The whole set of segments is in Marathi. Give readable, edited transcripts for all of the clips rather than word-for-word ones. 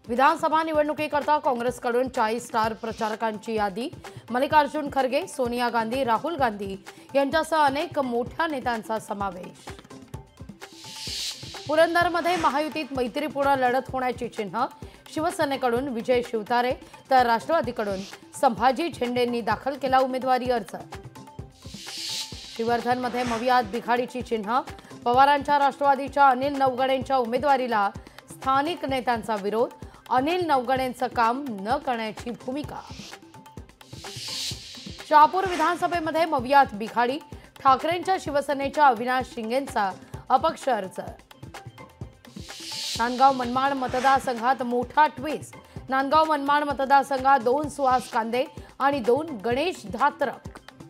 विधानसभा निवडणुकीकरता काँग्रेसकडून 40 स्टार प्रचारकांची यादी। मल्लिकार्जुन खरगे, सोनिया गांधी, राहुल गांधी यांच्यासह अनेक मोठ्या नेत्यांचा समावेश। पुरंदरमध्ये महायुतीत मैत्रीपूर्ण लढत होण्याची चिन्ह। शिवसेनेकडून विजय शिवतारे तर राष्ट्रवादीकडून संभाजी झेंडेंनी दाखल केला उमेदवारी अर्ज। श्रीवर्धनमध्ये मवियात बिघाडीची चिन्ह। पवारांच्या राष्ट्रवादीच्या अनिल नवगणेंच्या उमेदवारीला स्थानिक नेत्यांचा विरोध। अनिल नवगणेंचं काम न करण्याची भूमिका। शहापूर विधानसभेमध्ये मवियात बिघाडी। ठाकरेंच्या शिवसेनेच्या अविनाश शिंगेंचा अपक्ष अर्ज। नांदगाव मनमाड मतदारसंघात मोठा ट्विस्ट। नांदगाव मनमाड मतदारसंघात 2 सुहास कांदे आणि 2 गणेश धात्रक।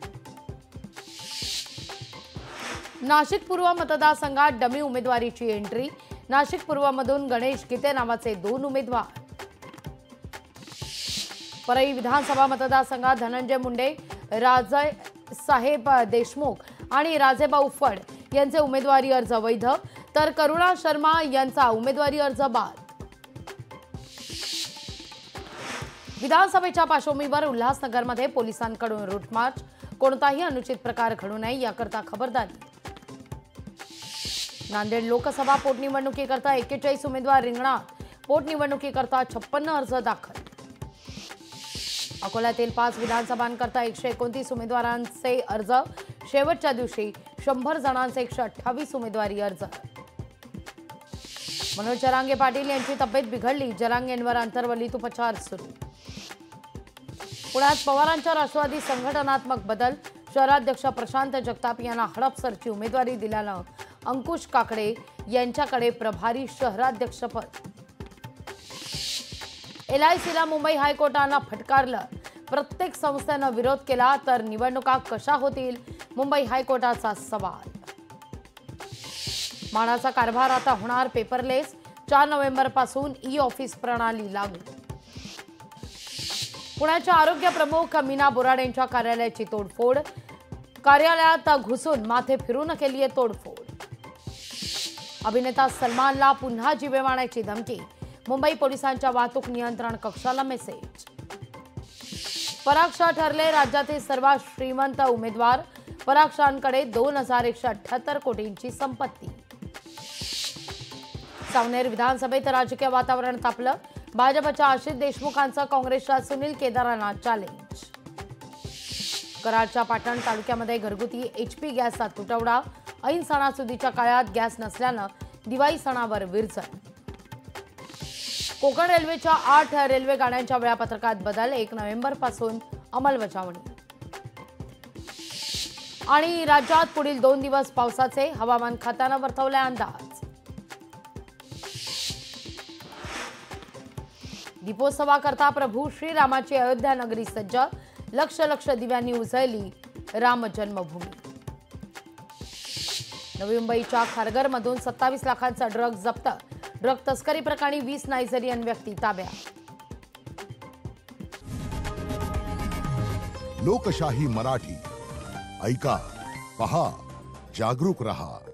नाशिक पूर्व मतदारसंघात डमी उमेदवारीची एंट्री। नाशिक पूर्वमधून गणेश गीते नावाचे 2 उमेदवार। परळी विधानसभा मतदारसंघात धनंजय मुंडे, राजे साहेब देशमुख आणि राजेभाऊ फड यांचे उमेदवारी अर्ज वैध तर करुणा शर्मा यांचा उमेदवारी अर्ज बाद। विधानसभेच्या पार्श्वभूमीवर उल्हासनगरमध्ये पोलिसांकडून रूट मार्च। कोणताही अनुचित प्रकार घडू नये याकरता खबरदारी। नांदेड लोकसभा पोटनिवडणुकीकरता 41 उमेदवार रिंगणात। पोटनिवडणुकीकरता 56 अर्ज दाखल। अकोल्यातील 5 विधानसभांकरता 129 उमेदवारांचे अर्ज। शेवटच्या दिवशी 100 जणांचे 128 उमेदवारी अर्ज। मनोज जरांगे पाटील यांची तब्येत बिघडली। जरांगेंवर अंतर्वलीत उपचार सुरू। पुण्यात पवारांच्या राष्ट्रवादी संघटनात्मक बदल। शहराध्यक्ष प्रशांत जगताप यांना हडपसरची उमेदवारी दिल्यानं अंकुश काकडे यांच्याकडे प्रभारी शहराध्यक्षपद। LICला मुंबई हायकोर्टानं फटकारलं। प्रत्येक संस्थेनं विरोध केला तर निवडणुका कशा होतील? मुंबई हायकोर्टाचा सवाल। मानाचा कारभार आता होणार पेपरलेस। 4 नोव्हेंबरपासून ई-ऑफिस प्रणाली लागू। पुण्याच्या आरोग्य प्रमुख मीना बोराडेंच्या कार्यालयाची तोडफोड। कार्यालयात घुसून माथे फिरून केली आहे तोडफोड। अभिनेता सलमानला पुन्हा जीवे मारण्याची धमकी। मुंबई पोलिसांच्या वाहतूक नियंत्रण कक्षाला मेसेज। पराग शाह ठरले राज्यातील सर्वात श्रीमंत उमेदवार। पराग शाहकडे 2178 कोटींची संपत्ती। सावनेर विधानसभेत राजकीय वातावरण तापलं। भाजपच्या आशिष देशमुखांचं काँग्रेसच्या सुनील केदारांना चॅलेंज। कराडच्या पाटण तालुक्यामध्ये घरगुती HP गॅसचा तुटवडा। ऐन सणासुदीच्या काळात गॅस नसल्यानं दिवाळी सणावर विरजण। कोकण रेल्वेच्या 8 रेल्वे गाड्यांच्या वेळापत्रकात बदल। 1 नोव्हेंबरपासून अंमलबजावणी। आणि राज्यात पुढील 2 दिवस पावसाचे हवामान खात्यानं वर्तवलाय अंदाज। दीपोत्सवाकरता प्रभू श्रीरामाची अयोध्या नगरी सज्ज। लक्ष लक्ष दिव्यांनी उजळली राम जन्मभूमी। नवी मुंबईच्या खारघरमधून 27 लाखांचा ड्रग जप्त। ड्रग तस्करी प्रकरणी 20 नायजेरियन व्यक्ती ताब्यात। लोकशाही मराठी ऐका, पहा, जागरूक रहा।